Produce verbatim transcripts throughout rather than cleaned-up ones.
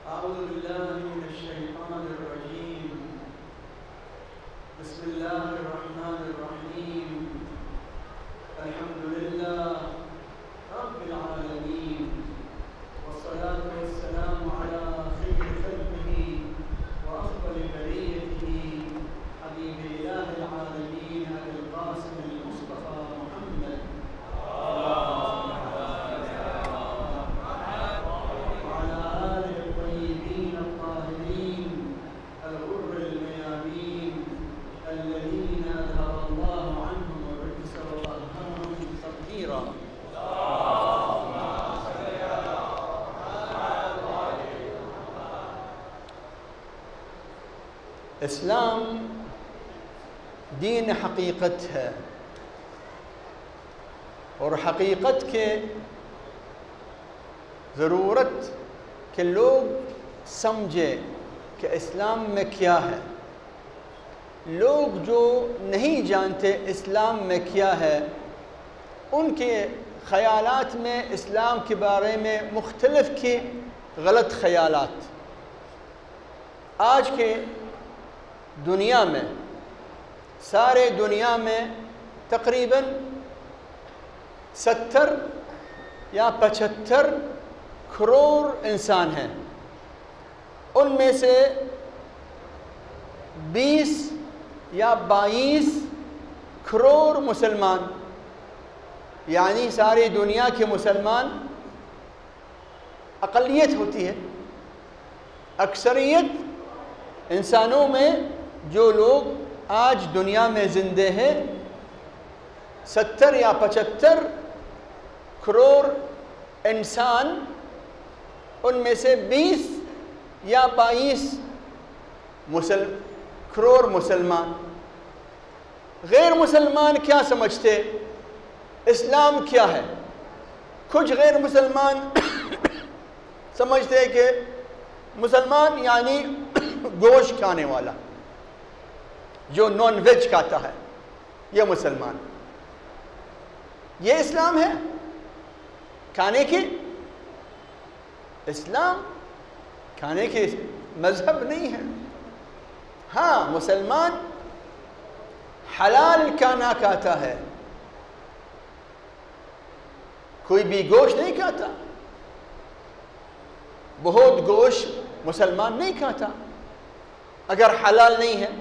أعوذ بالله من الشيطان الرجيم. بسم الله الرحمن الرحيم. الحمد لله رب العالمين، والصلاة والسلام على خير خلقه وأفضل بريته حبيب إله العالمين أبي القاسم المصطفى محمد وعلى آله الطيبين الطاهرين الغر الميامين الذين أذهب الله عنهم الرجس وطهرهم تطهيرا. اسلام دین حقیقت ہے، اور حقیقت کے ضرورت کہ لوگ سمجھے کہ اسلام میں کیا ہے. لوگ جو نہیں جانتے اسلام میں کیا ہے، ان کے خیالات میں اسلام کے بارے میں مختلف کے غلط خیالات. آج کے دنیا میں، سارے دنیا میں تقریباً ستر یا پچہتر کروڑ انسان ہیں. ان میں سے بیس یا بائیس کروڑ مسلمان، یعنی ساری دنیا کے مسلمان اقلیت ہوتی ہے. اکثریت انسانوں میں جو لوگ آج دنیا میں زندہ ہیں، ستر یا پچہتر کروڑ انسان، ان میں سے بیس یا بائیس مسل کروڑ مسلمان. غیر مسلمان کیا سمجھتے؟ اسلام کیا ہے؟ کچھ غیر مسلمان سمجھتے کہ مسلمان یعنی گوشت کھانے والا، جو نان ویج کھاتا ہے، یہ مسلمان. یہ اسلام ہے کھانے کی؟ اسلام کھانے کے مذہب نہیں ہے. ہاں، مسلمان حلال کھانا کھاتا ہے، کوئی بھی گوشت نہیں کھاتا. بہت گوشت مسلمان نہیں کھاتا اگر حلال نہیں ہے.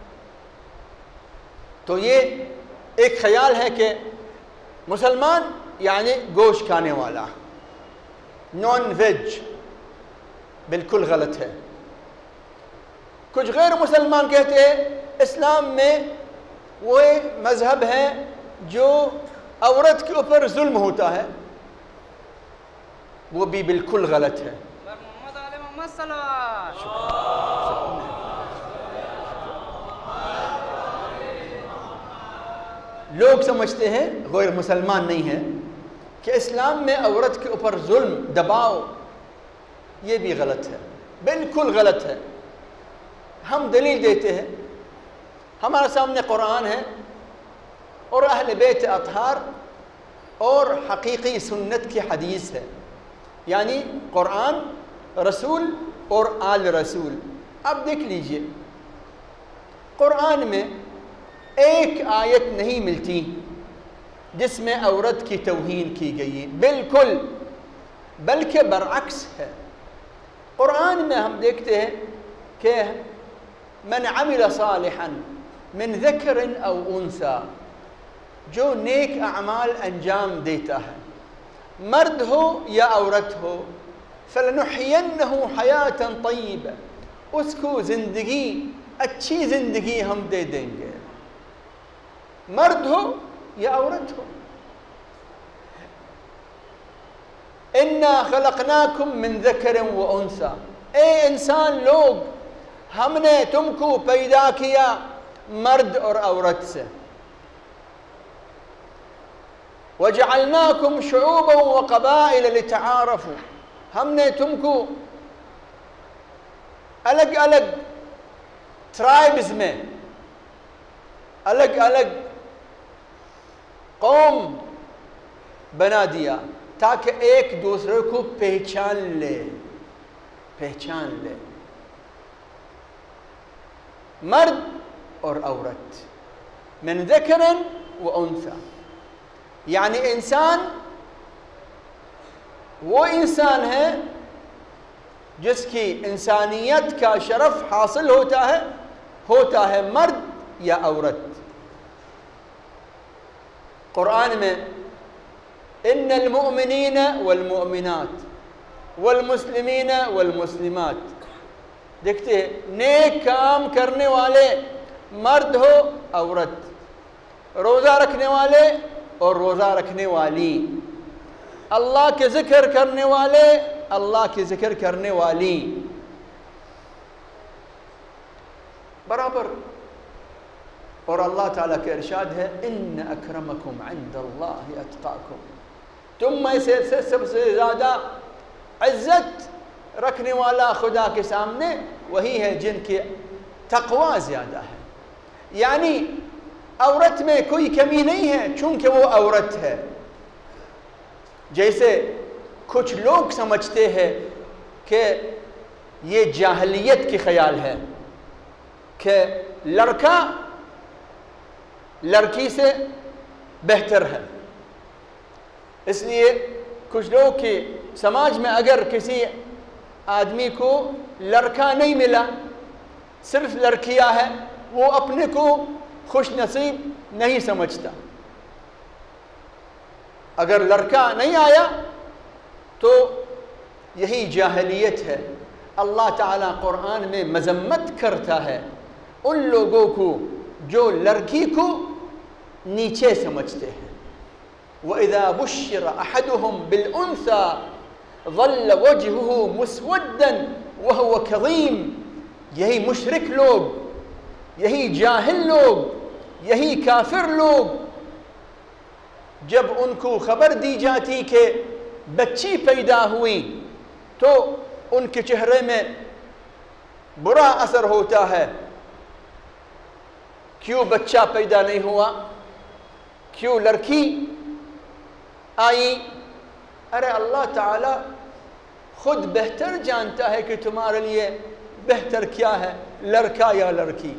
تو یہ ایک خیال ہے کہ مسلمان یعنی گوشت کھانے والا، نان ویج. بالکل غلط ہے. کچھ غیر مسلمان کہتے ہیں اسلام میں وہ مذہب ہے جو عورت کے اوپر ظلم ہوتا ہے. وہ بھی بالکل غلط ہے. لوگ سمجھتے ہیں، غیر مسلمان نہیں ہیں، کہ اسلام میں عورت کے اوپر ظلم، دباؤ. یہ بھی غلط ہے، بالکل غلط ہے. ہم دلیل دیتے ہیں. ہمارے سامنے قرآن ہے اور اہل بیت اطہار اور حقیقی سنت کی حدیث ہے، یعنی قرآن، رسول اور آل رسول. اب دیکھ لیجئے، قرآن میں ایک آیت نہیں ملتی جس میں عورت کی توہین کی گئی، بالکل، بلکہ برعکس ہے. قرآن میں ہم دیکھتے ہیں کہ من عمل صالحا من ذکر او انثى، جو نیک اعمال انجام دیتا ہے، مرد ہو یا عورت ہو، فلنحینہ حیاۃ طیبہ، اس کو زندگی، اچھی زندگی ہم دے دیں گے، مرد ہو یا عورت ہو. انا خلقناکم من ذکر و انثى، اے انسان لوگ، ہم نے تم کو پیدا کیا مرد اور عورت سے. وجعلناکم شعوبا وقبائل لتعارفوا، ہم نے تم کو الگ الگ ٹرائبز میں، الگ الگ قوم بنا دیا تاکہ ایک دوسرے کو پہچان لے. پہچان لے، مرد اور عورت، من ذکر و انثی، یعنی انسان وہ انسان ہے جس کی انسانیت کا شرف حاصل ہوتا ہے ہوتا ہے مرد یا عورت۔ قرآن میں ان المؤمنین والمؤمنات والمسلمین والمسلمات، دیکھتے ہیں نیک کام کرنے والے مرد ہو عورت، روزہ رکھنے والے اور روزہ رکھنے والی، اللہ کے ذکر کرنے والے اللہ کے ذکر کرنے والی، برابر۔ اور اللہ تعالیٰ کا ارشاد ہے ان اکرمکم عند اللہ اتقاکم، تم میں سے سب سے زیادہ عزت رکھنے والا خدا کے سامنے وہی ہے جن کے تقوی زیادہ ہے۔ یعنی عورت میں کوئی کمی نہیں ہے چونکہ وہ عورت ہے۔ جیسے کچھ لوگ سمجھتے ہیں کہ یہ جاہلیت کی خیال ہے کہ لڑکا لڑکی سے بہتر ہے، اس لیے کچھ لوگ کے سماج میں اگر کسی آدمی کو لڑکا نہیں ملا، صرف لڑکیاں ہے، وہ اپنے کو خوش نصیب نہیں سمجھتا۔ اگر لڑکا نہیں آیا تو یہی جاہلیت ہے۔ اللہ تعالیٰ قرآن میں مذمت کرتا ہے ان لوگوں کو جو لڑکی کو نیچے سمجھتے ہیں۔ وَإِذَا بُشِّرَ أَحَدُهُمْ بِالْأُنثَى ظَلَّ وَجْهُهُ مُسْوَدًّا وَهُوَ كَظِيمٌ، یہی مشرک لوگ، یہی جاہل لوگ، یہی کافر لوگ جب ان کو خبر دی جاتی کہ بچی پیدا ہوئی تو ان کے چہرے میں برا اثر ہوتا ہے، کیوں بچہ پیدا نہیں ہوا، کیوں لڑکی آئی؟ ارے اللہ تعالیٰ خود بہتر جانتا ہے کہ تمہارے لیے بہتر کیا ہے، لڑکا یا لڑکی۔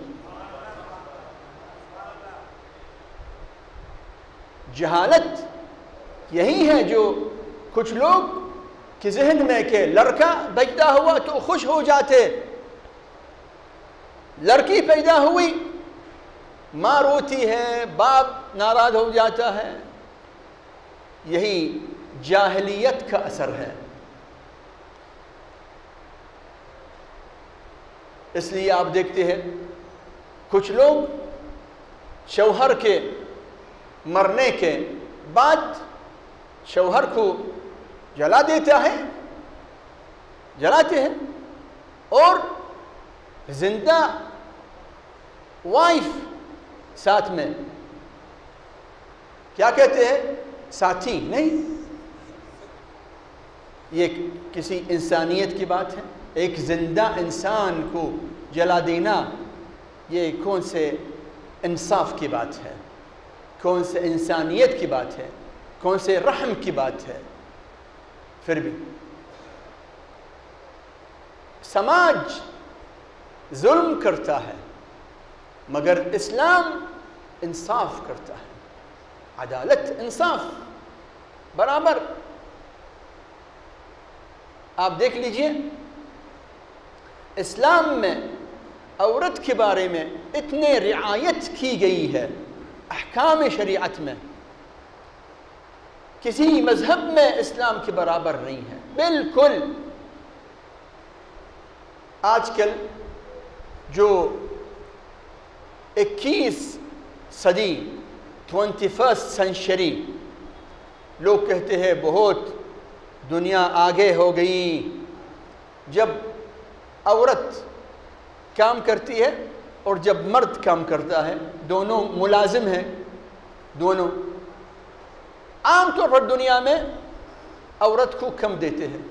جہالت یہی ہے جو کچھ لوگ کے ذہن میں کہ لڑکا پیدا ہوا تو خوش ہو جاتے، لڑکی پیدا ہوئی ماں روتی ہے، باپ ناراض ہو جاتا ہے۔ یہی جاہلیت کا اثر ہے۔ اس لیے آپ دیکھتے ہیں کچھ لوگ شوہر کے مرنے کے بعد شوہر کو جلا دیتا ہے، جلاتے ہیں، اور زندہ وائف ساتھ میں کیا کہتے ہیں، ساتھی نہیں۔ یہ کسی انسانیت کی بات ہے؟ ایک زندہ انسان کو جلا دینا یہ کون سے انصاف کی بات ہے، کون سے انسانیت کی بات ہے، کون سے رحم کی بات ہے؟ پھر بھی سماج ظلم کرتا ہے مگر اسلام انصاف کرتا ہے، عدالت، انصاف، برابر۔ آپ دیکھ لیجئے اسلام میں عورت کے بارے میں اتنے رعایت کی گئی ہے، احکام شریعت میں کسی مذہب میں اسلام کے برابر نہیں ہے بالکل۔ آج کل جو اکیس صدی ٹوینٹی فرسٹ سینچری لوگ کہتے ہیں بہت دنیا آگے ہو گئی، جب عورت کام کرتی ہے اور جب مرد کام کرتا ہے، دونوں ملازم ہیں، دونوں عام طور پر دنیا میں عورت کو کم دیتے ہیں۔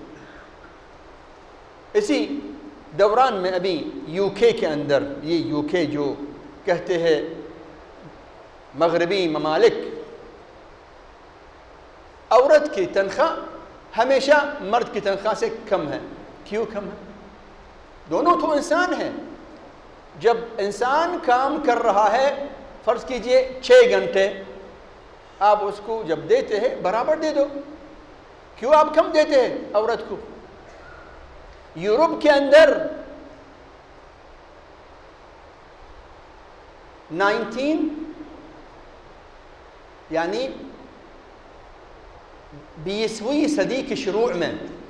اسی دوران میں ابھی یو کے کے اندر، یہ یو کے جو کہتے ہیں مغربی ممالک، عورت کی تنخواہ ہمیشہ مرد کی تنخواہ سے کم ہے۔ کیوں کم ہے؟ دونوں تو انسان ہیں. جب انسان کام کر رہا ہے فرض کیجئے چھ گھنٹے، آپ اس کو جب دیتے ہیں برابر دے دو. کیوں آپ کم دیتے ہیں عورت کو؟ یورپ کے اندر نائنٹین یعنی بیسویں صدی کے شروع میں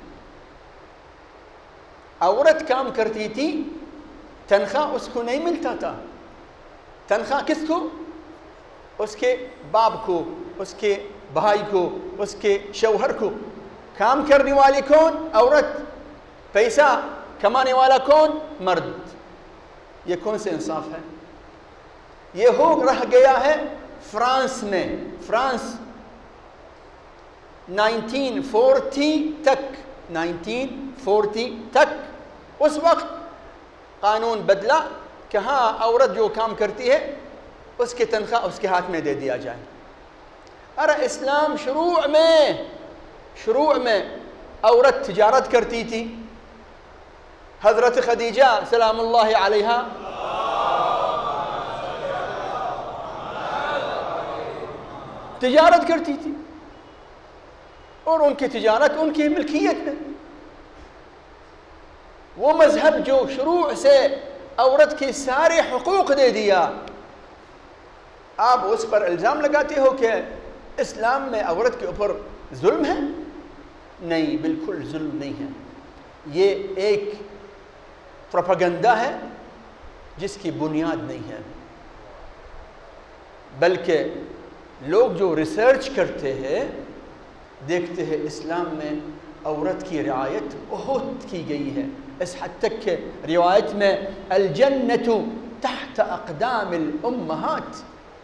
عورت کام کرتی تھی، تنخواہ اس کو نہیں ملتا تھا. تنخواہ کس کو؟ اس کے باپ کو، اس کے بھائی کو، اس کے شوہر کو. کام کرنے والی کون؟ عورت. پیسہ کمانے والا کون؟ مرد. یہ کون سے انصاف ہے؟ یہ ہو رہ گیا ہے فرانس میں. فرانس نائنٹین فورٹی تک نائنٹین فورٹی تک اس وقت قانون بدلا کہ ہاں عورت جو کام کرتی ہے اس کی تنخواہ اس کے ہاتھ میں دے دیا جائے. ارے اسلام شروع میں شروع میں عورت تجارت کرتی تھی. حضرت خدیجہ سلام اللہ علیہا تجارت کرتی تھی، اور ان کی تجارت ان کی ملکیت میں. وہ مذہب جو شروع سے عورت کے سارے حقوق دے دیا، آپ اس پر الزام لگاتے ہو کہ اسلام میں عورت کے اوپر ظلم ہے؟ نہیں، بالکل ظلم نہیں ہے. یہ ایک پروپیگنڈا ہے جس کی بنیاد نہیں ہے. بلکہ لوگ جو ریسرچ کرتے ہیں دیکھتے ہیں اسلام میں عورت کی رعایت بہت کی گئی ہے. اس حد تک کہ روایت میں الجنت تحت اقدام الامہات،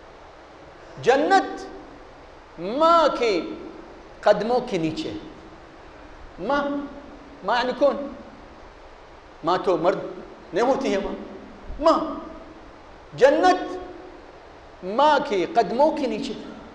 جنت ماں کے قدموں کے نیچے. ماں ماں یعنی کون؟ ماں تو مرد نہیں ہوتی ہے. ماں ماں جنت ماں کے قدموں کے نیچے.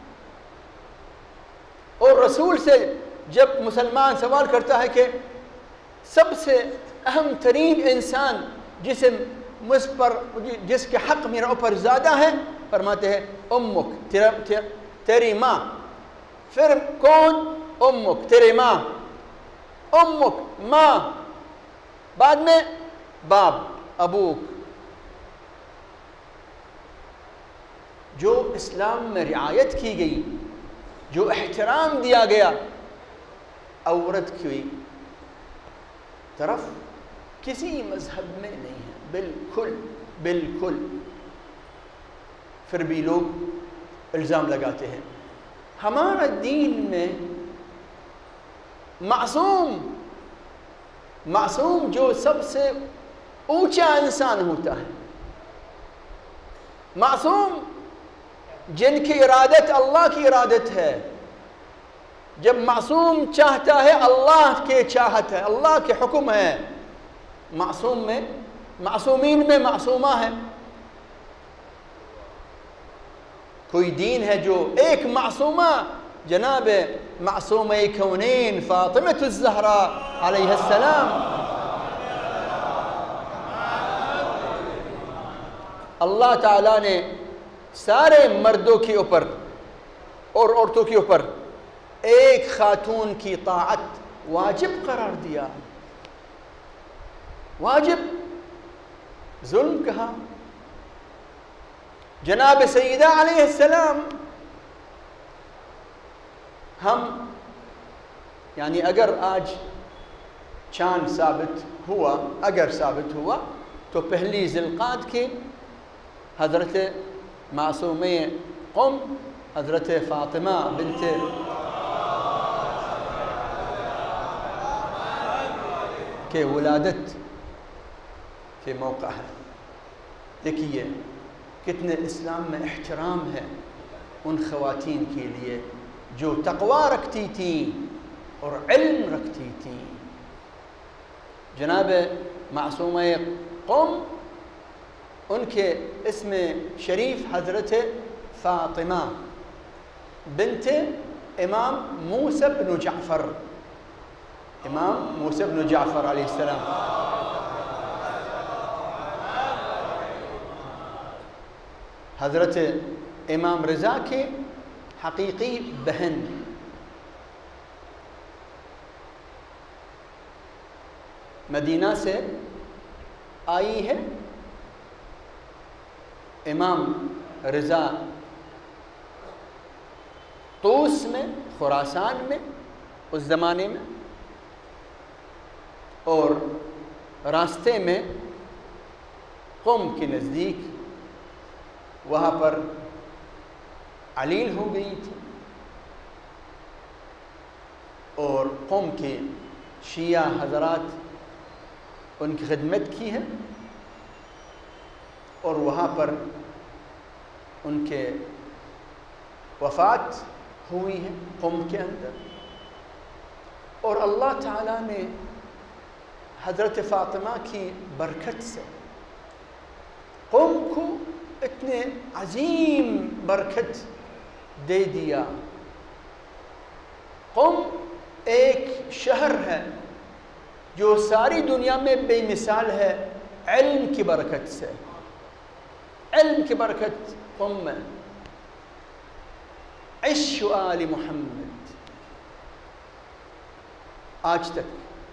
اور رسول سے جب مسلمان سوال کرتا ہے کہ سب سے اہم ترین انسان جسے مجھ پر جس کے حق میرے اوپر زیادہ ہے، فرماتے ہیں امک، تیری ماں. پھر کون؟ امک، تیری ماں. امک ماں، بعد میں باپ، ابوک. جو اسلام میں رعایت کی گئی، جو احترام دیا گیا عورت کی طرف، کسی مذہب میں نہیں ہے. بالکل بالکل. پھر بھی لوگ الزام لگاتے ہیں. ہمارا دین میں معصوم معصوم جو سب سے اونچا انسان ہوتا ہے، معصوم جن کی ارادت اللہ کی ارادت ہے. جب معصوم چاہتا ہے اللہ کے چاہت ہے، اللہ کے حکم ہے. معصوم میں معصومین میں معصومہ ہے. کوئی دین ہے جو ایک معصومہ جناب معصومہ کونین فاطمہ الزہرا علیہ السلام، اللہ تعالیٰ نے سارے مردوں کے اوپر اور عورتوں کے اوپر ایک خاتون کی طاعت واجب قرار دیا. واجب، ظلم کہا. جناب سیدہ علیہ السلام، ہم یعنی اگر آج چاند ثابت ہوا اگر ثابت ہوا تو پہلی ذی القعدہ کے حضرت معصومہ قم حضرت فاطمہ بنت کے ولادت کے موقع ہے. دیکھیے کتنے اسلام میں احترام ہے ان خواتین کے لیے جو تقوی رکھتی تھیں اور علم رکھتی تھیں. جناب معصومہ قم، ان کے اسم شریف حضرت فاطمہ بنت امام موسیٰ بن جعفر، امام موسیٰ بن جعفر علیہ السلام. حضرت امام رضا کے حقیقی بہن مدینہ سے آئی ہے. امام رضا طوس میں، خراسان میں اس زمانے میں، اور راستے میں قم کے نزدیک وہاں پر علیل ہو گئی تھی، اور قوم کے شیعہ حضرات ان کی خدمت کی ہے، اور وہاں پر ان کے وفات ہوئی ہے قوم کے اندر. اور اللہ تعالیٰ نے حضرت فاطمہ کی برکت سے قوم کو اتنے عظیم برکت دے دیا. قوم ایک شہر ہے جو ساری دنیا میں بے مثال ہے علم کی برکت سے. علم کی برکت قوم میں. عش آل محمد آج تک.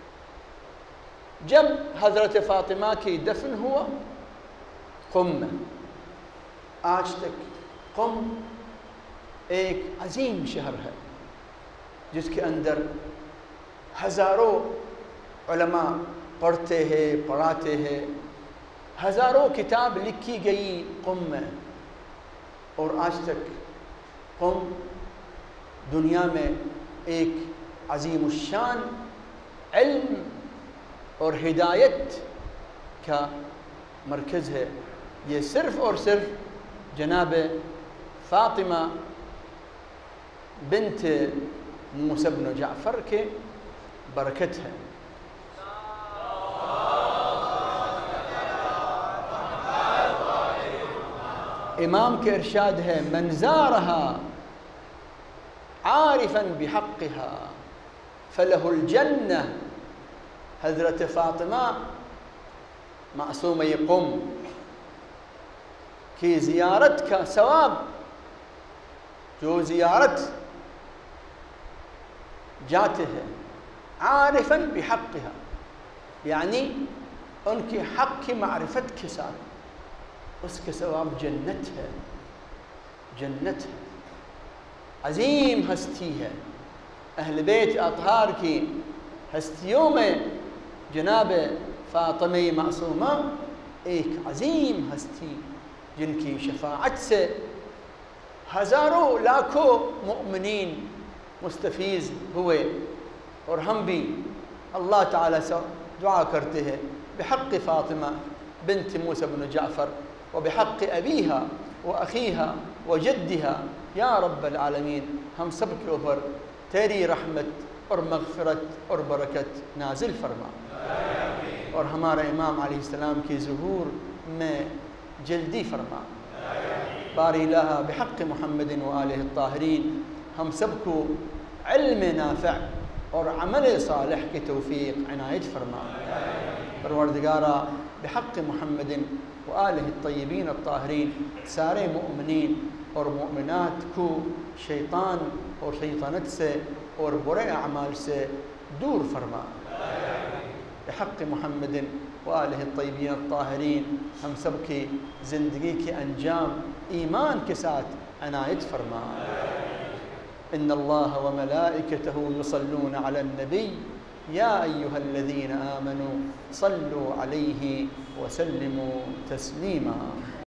جب حضرت فاطمہ کی دفن ہوا قم میں، آج تک قم ایک عظیم شہر ہے جس کے اندر ہزاروں علماء پڑھتے ہیں، پڑھاتے ہیں، ہزاروں کتاب لکھی گئی قم میں. اور آج تک قم دنیا میں ایک عظیم الشان علم اور ہدایت کا مرکز ہے. یہ صرف اور صرف جناب فاطمہ بنت موسیٰ بن جعفر کے برکت ہے. امام کے ارشاد ہے من زارها عارفا بحقها فله الجنہ. حضرت فاطمہ معصومہ قم کی زیارت کا ثواب، جو زیارت جاتے ہیں عارفا بحقها، یعنی ان کے حق کی معرفت کے ساتھ، اس کے ثواب جنت ہے. جنت ہے، عظیم ہستی ہے. اہل بیت اطہار کی ہستیوں میں جناب فاطمہ معصومہ ایک عظیم ہستی، جن کی شفاعت سے ہزاروں لاکھوں مؤمنین مستفیض ہوئے. اور ہم بھی اللہ تعالیٰ سے دعا کرتے ہیں بحق فاطمہ بنت موسیٰ بن جعفر وبحق ابیہا واخیہا وجدہا، یا رب العالمین ہم سب کے اوپر تیری رحمت اور مغفرت اور برکت نازل فرما، اور ہمارے امام علیہ السلام کی ظہور میں جلدی فرما. باری الہ بحق محمد وآلہ الطاہرین ہم سب کو علم نافع اور عمل صالح کی توفیق عنایت فرما. پروردگارہ بحق محمد وآلہ الطیبین الطاہرین سارے مؤمنین اور مؤمنات کو شیطان اور شیطانت سے اور برے اعمال سے دور فرما. بحق محمد وآلہ الطیبین الطاہرین ہم سب کی زندگی کے انجام ایمان کے ساتھ عنایت فرما. ان اللہ وملائکتہ یصلون علی النبی یا ایہا الذین آمنوا صلوا علیہ وسلموا تسلیما.